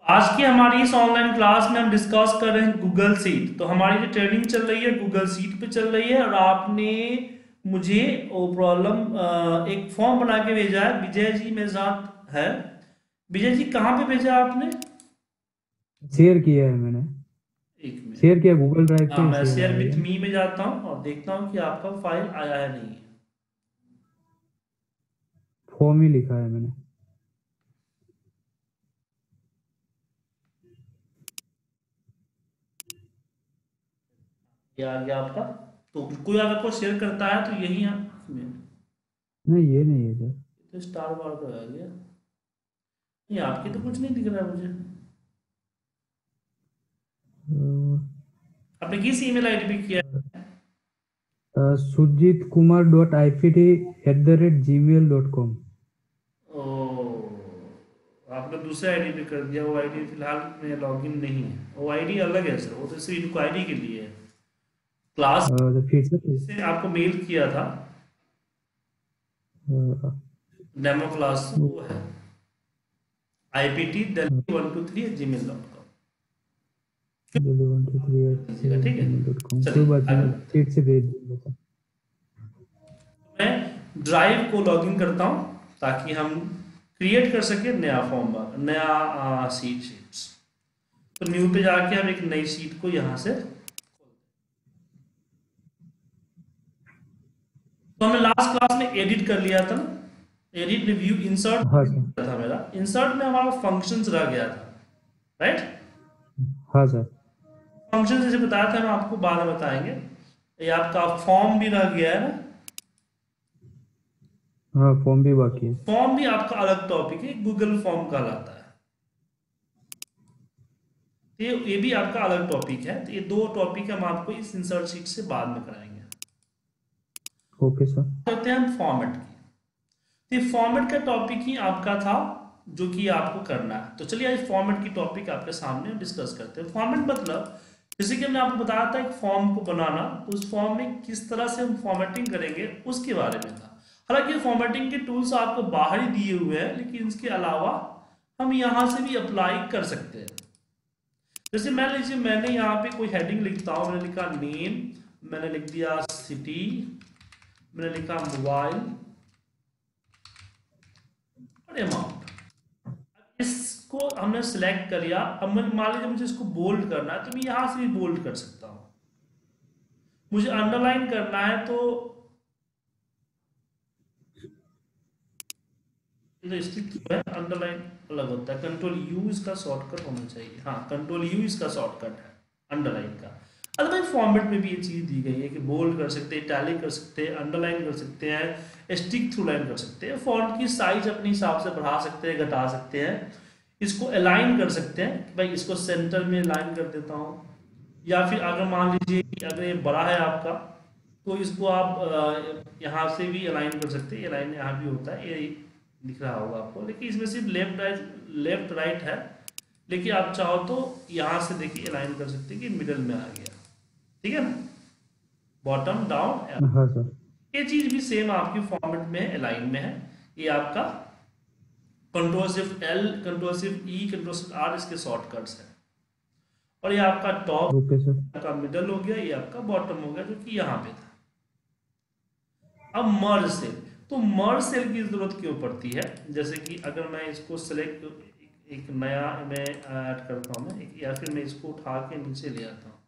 आज की हमारी इस ऑनलाइन क्लास में हम डिस्कस कर रहे हैं गूगल सीट। तो हमारी जो ट्रेनिंग चल रही है गूगल सीट पे चल रही है, और आपने मुझे वो प्रॉब्लम एक फॉर्म बना के भेजा है। विजय जी मेरे साथ है। विजय जी कहाँ पे भेजा आपने? शेयर किया है मैंने। एक मिनट। शेयर किया, गूगल ड्राइव हाँ, पे मैं शेयर शेयर विथ आएगा। मी में जाता हूँ और देखता हूँ कि आपका फाइल आया है नहीं है। फॉर्म ही लिखा है मैंने। ये आ गया आपका। तो कोई अगर आपको शेयर करता है तो यही है। एक मिनट। नहीं, ये नहीं है सर। तो स्टार बार का आ गया। नहीं, आपकी तो कुछ नहीं दिख रहा है मुझे। आपने किस ईमेल आईडी पे किया है? सुजीत कुमार .ipd@gmail.com। ओ, आपने दूसरे आईडी पे कर दिया। वो आईडी फिलहाल में लॉगिन नहीं है। वो आईडी अलग है सर, वो तो सिर्फ इंक्वायरी के लिए है। क्लास तो फिर से से आपको मेल किया था, डेमो क्लास, वो है IPT delhi123@gmail.com। दीजिएगा, ठीक है। gmail.com, कोई चलिए बात आगे नहीं, बढ़ते हैं। फिर से भेज दूंगा। मैं ड्राइव को लॉगिन करता हूँ ताकि हम क्रिएट कर सके नया फॉर्म, नया शीट्स। तो न्यू पे जाके हम एक नई शीट को यहाँ से, तो हमने लास्ट क्लास में एडिट कर लिया था ना। एडिट रिव्यू हाँ इंसर्ट सर। था मेरा। इंसर्ट में हमारा फंक्शंस रह गया था, राइट। हाँ सर। फंक्शन जैसे बताया था, हम आपको बाद में बताएंगे। ये आपका फॉर्म भी रह गया है ना। हाँ, फॉर्म भी बाकी है। फॉर्म भी आपका अलग टॉपिक है, गूगल फॉर्म कहलाता है। तो ये भी आपका अलग टॉपिक है। तो ये दो टॉपिक हम आपको इस इंसर्ट शीट से बाद में कराएंगे। Okay sir. करते हैं हम फॉर्मेट की। तो ये फॉर्मेट का टॉपिक ही आपका था जो कि आपको करना है। तो चलिए आज फॉर्मेट की टॉपिक आपके सामने डिस्कस करते हैं। फॉर्मेट मतलब, जैसे कि हमने आपको बताया था एक फॉर्म को बनाना, तो उस फॉर्म में किस तरह से हम फॉर्मेटिंग करेंगे उसके बारे में था। हालांकि फॉर्मेटिंग के टूल्स आपको बाहर ही दिए हुए हैं, लेकिन इसके अलावा हम यहाँ से भी अप्लाई कर सकते हैं। जैसे मान लीजिए मैंने यहाँ पे कोई हेडिंग लिखता हूँ। मैंने लिखा नेम, मैंने लिख दिया सिटी, मैंने लिखा मोबाइल और अमाउंट। इसको हमने सिलेक्ट कर लिया। अब मैं मान लीजिए मुझे इसको बोल्ड करना है, तो मैं यहां से भी बोल्ड कर सकता हूं। मुझे अंडरलाइन करना है तो ये स्टिक है, अंडरलाइन अलग होता है। कंट्रोल यू इसका शॉर्टकट होना चाहिए। हाँ, कंट्रोल यू इसका शॉर्टकट है अंडरलाइन का। अदरवाइज फॉर्मेट में भी ये चीज दी गई है कि बोल्ड कर सकते हैं, टैली कर सकते हैं, अंडरलाइन कर सकते हैं, स्टिक थ्रू लाइन कर सकते हैं। फॉन्ट की साइज अपने हिसाब से बढ़ा सकते हैं, घटा सकते हैं। इसको अलाइन कर सकते हैं कि भाई इसको सेंटर में अलाइन कर देता हूँ। या फिर अगर मान लीजिए कि अगर ये बड़ा है आपका, तो इसको आप यहाँ से भी अलाइन कर सकते हैं। अलाइन यहाँ भी होता है, ये दिख रहा होगा आपको, लेकिन इसमें सिर्फ लेफ्ट राइट है। लेकिन आप चाहो तो यहाँ से देखिए अलाइन कर सकते हैं कि मिडल में आ गया, ठीक है ना। बॉटम डाउन, हाँ सर। ये चीज भी सेम आपकी फॉर्मेट में है, अलाइन में है। ये आपका control shift L, control shift E, control shift R इसके शॉर्टकट्स हैं। और ये आपका टॉप, ओके सर। आपका मिडल हो गया, ये आपका बॉटम हो गया जो कि यहाँ पे था। अब मर्ज सेल, तो मर्ज सेल की जरूरत क्यों पड़ती है? जैसे कि अगर मैं इसको सेलेक्ट, एक नया मैं ऐड करता हूँ मैं या फिर मैं इसको उठा के नीचे ले आता हूँ।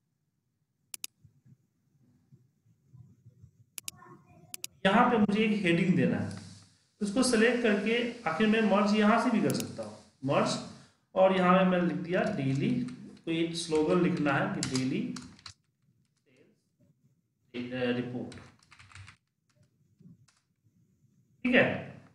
यहाँ पे मुझे एक हेडिंग देना है, तो उसको सेलेक्ट करके आखिर मैं मर्ज यहाँ से भी कर सकता हूँ, मर्ज। और यहाँ पे मैं लिख दिया डेली, कोई स्लोगन लिखना है कि डेली रिपोर्ट, ठीक है।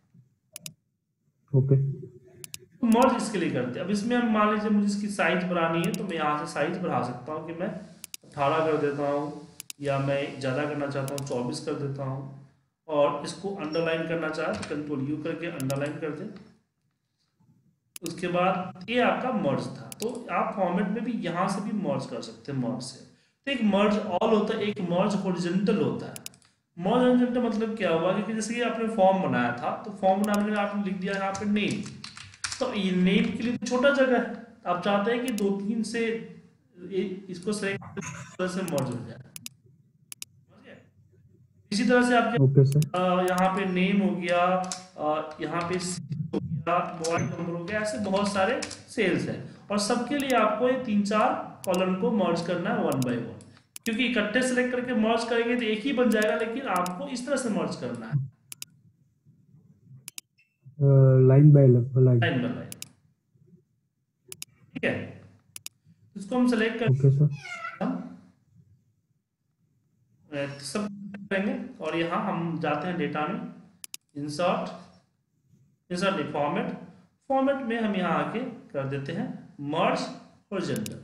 ओके। तो मर्ज इसके लिए करते हैं। अब इसमें हम मान लीजिए मुझे इसकी साइज बढ़ानी है, तो मैं यहाँ से साइज बढ़ा सकता हूँ कि मैं 18 कर देता हूँ, या मैं ज़्यादा करना चाहता हूँ 24 कर देता हूँ। और इसको अंडरलाइन करना चाहे तो कंट्रोल यू करके अंडरलाइन कर दे। उसके बाद ये आपका मर्ज था। तो आप फॉर्मेट में भी यहाँ से भी मर्ज कर सकते हैं, मर्ज से। तो एक मर्ज ऑल होता है, एक मर्ज हॉरिजॉन्टल होता है। मर्ज हॉरिजॉन्टल मतलब क्या हुआ कि जैसे कि आपने फॉर्म बनाया था, तो फॉर्म बनाने में आपने लिख दिया यहाँ पे नेम, तो ये नेम के लिए तो छोटा जगह है, आप चाहते हैं कि 2-3 से इसको सेलेक्ट से मर्ज हो जाए। समझ गए? इसी तरह से आपके ओके सर। यहाँ पे नेम हो गया, यहाँ पे हो गया, मोबाइल नंबर हो गया, ऐसे बहुत सारे सेल्स हैं और सबके लिए आपको ये 3-4 कॉलम को मर्ज करना है वन बाय वन, क्योंकि इकट्ठे सेलेक्ट करके मर्ज करेंगे तो एक ही बन जाएगा, लेकिन आपको इस तरह से मर्ज करना है line by line. Line by line. ठीक है, इसको हम सेलेक्ट ओके सर। हम सब करेंगे और यहाँ हम जाते हैं डेटा में, इंसर्ट, इंसर्ट नहीं, फॉर्मेट, फॉर्मेट में हम यहाँ आके कर देते हैं मर्ज हॉरिजॉन्टल।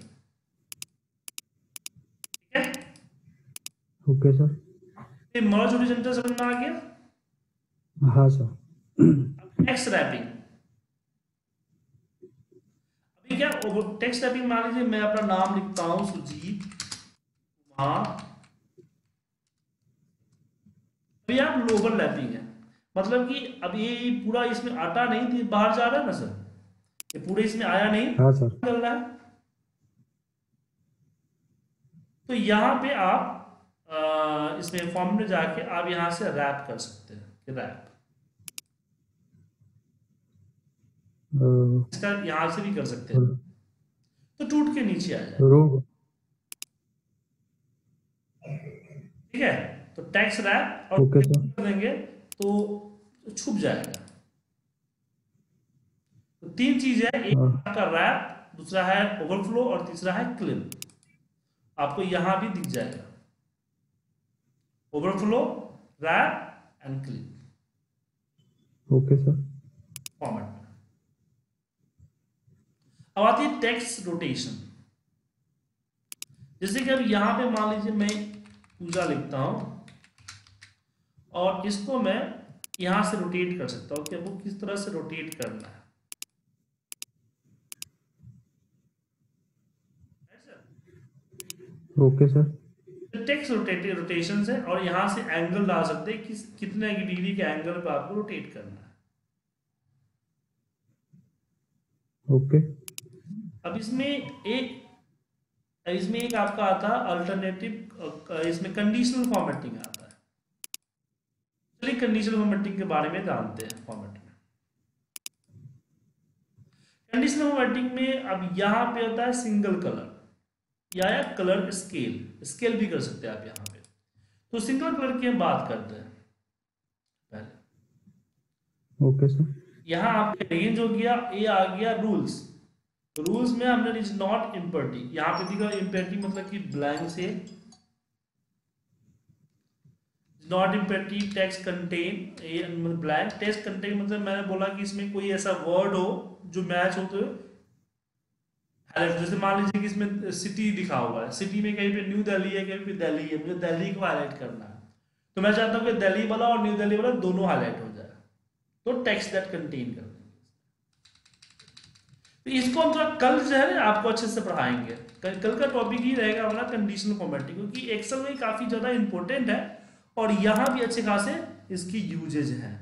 ठीक है, ओके सर। ये मर्ज हॉरिजॉन्टल समझ में आ गया। हाँ सर। टेक्स्ट रैपिंग, अभी क्या टेक्स्ट रैपिंग, मान लीजिए मैं अपना नाम लिखता हूँ सुजीत कुमार, अभी आप ग्लोबल रैपिंग है, मतलब कि अब ये पूरा इसमें आटा नहीं थी बाहर जा रहा है ना सर, ये पूरे इसमें आया नहीं हाँ सर। चल रहा है, तो यहाँ पे आप इसमें फॉर्म में जाके आप यहाँ से रैप कर सकते हैं कि रैप, इसका यहाँ से भी कर सकते हैं, तो टूट के नीचे आ जाए। रो। ठीक है, तो टैक्स रैप और ओके सर। कर देंगे तो छुप जाएगा। तो 3 चीज है, एक आपका रैप, दूसरा है ओवरफ्लो और तीसरा है क्लिप, आपको यहां भी दिख जाएगा overflow, wrap and clip. Okay sir. Format में अब आती है टेक्स्ट रोटेशन, जैसे कि अब यहां पे मान लीजिए मैं पूजा लिखता हूं और इसको मैं यहां से रोटेट कर सकता हूं कि आपको किस तरह से रोटेट करना है। Okay sir. टेक्स्ट रोटेशन है और यहां से एंगल डाल सकते हैं किस कितने डिग्री के एंगल पे आपको रोटेट करना है। ओके। अब इसमें एक आपका आता है अल्टरनेटिव, इसमें कंडीशनल फॉर्मेटिंग आता है। चलिए कंडीशनल फॉर्मेटिंग के बारे में जानते हैं। फॉर्मेट में कंडीशनल फॉर्मेटिंग में अब यहां पे होता है सिंगल कलर या कलर स्केल, स्केल भी कर सकते हैं आप यहां पे। तो सिंगल कलर की हम बात करते हैं पहले। Okay sir. यहां आपका रेंज हो गया, ये आ गया रूल्स, रूल्स में हमने इज नॉट इम्पर्टी, यहाँ पे दिखा इम्पर्टी मतलब कि ब्लैंक से, not empty text contain, blank text contain मतलब मैंने बोला कि इसमें कोई ऐसा वर्ड हो जो मैच हो तो हाईलाइट, जैसे मान लीजिए कि इसमें सिटी दिखा हुआ है, सिटी में कहीं पे न्यू दिल्ली है कहीं पे दिल्ली है, मुझे दिल्ली को हाईलाइट करना है, तो मैं चाहता हूँ कि दिल्ली वाला और न्यू दिल्ली वाला दोनों हाईलाइट हो जाए, तो टेक्स्ट दैट कंटेन कर देंगे। तो इसको हम थोड़ा कल जो है ना आपको अच्छे से पढ़ाएंगे, कल का टॉपिक ही रहेगा हमारा कंडीशनल फॉर्मेटिंग, क्योंकि एक्सेल में काफी ज्यादा इंपॉर्टेंट है और यहां भी अच्छे खासे इसकी यूजेज है।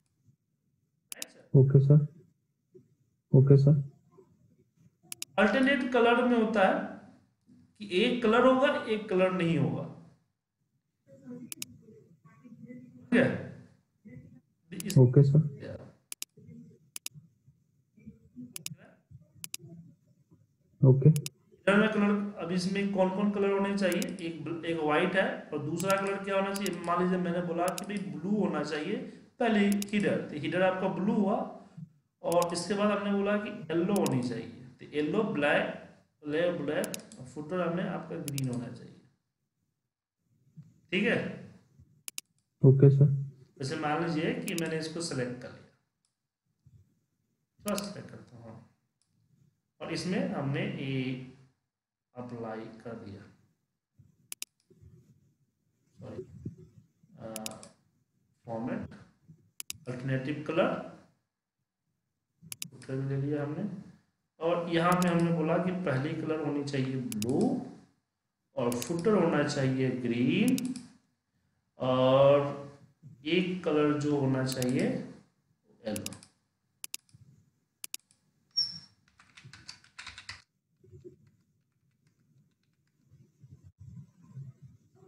Okay sir. Okay sir. Alternate colour में होता है कि एक कलर होगा एक कलर नहीं होगा, ठीक है। Okay sir. ओके। इधर में कलर, अब इसमें कौन कौन कलर होने चाहिए, एक व्हाइट है और दूसरा कलर क्या होना चाहिए, मान लीजिए मैंने बोला कि भाई ब्लू होना चाहिए, पहले हिडर, तो हिडर आपका ब्लू हुआ और इसके बाद हमने बोला कि येलो होनी चाहिए, तो yellow, black, black black, footer हमें आपका ग्रीन होना चाहिए। ठीक है, ओके सर। जैसे मान लीजिए कि मैंने इसको सेलेक्ट कर लिया, थोड़ा सेलेक्ट करता हूँ और इसमें हमने ये अप्लाई कर दिया, सॉरी, फॉर्मेट, अल्टरनेटिव कलर ले लिया हमने, और यहाँ पे हमने बोला कि पहली कलर होनी चाहिए ब्लू और फुटर होना चाहिए ग्रीन, और एक कलर जो होना चाहिए येलो।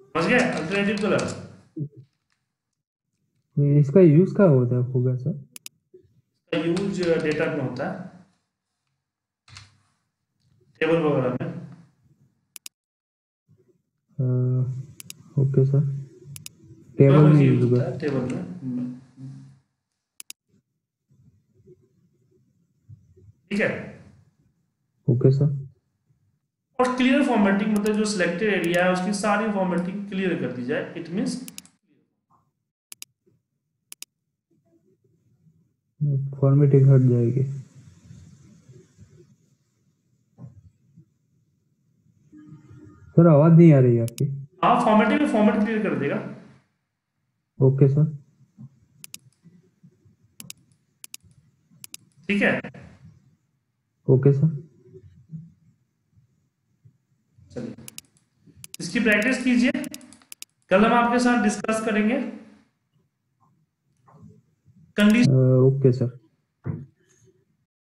समझ गए? अल्टरनेटिव कलर इसका यूज क्या होगा सर? का यूज डेटा में होता है, टेबल वगैरह में। ओके सर, टेबल टेबल में में यूज यूज होता होगा। है, टेबल में। ठीक है। Okay sir. और क्लियर फॉर्मेटिंग मतलब जो सिलेक्टेड एरिया है उसकी सारी फॉर्मेटिंग क्लियर कर दी जाए, इट मीन्स फॉर्मेटिंग हट जाएगी। सर आवाज नहीं आ रही है आपकी। हाँ, फॉर्मेटिंग में फॉर्मेट क्लियर कर देगा। Okay sir. ठीक है। Okay sir. चलिए, इसकी प्रैक्टिस कीजिए, कल हम आपके साथ डिस्कस करेंगे कंडीशन। Okay sir.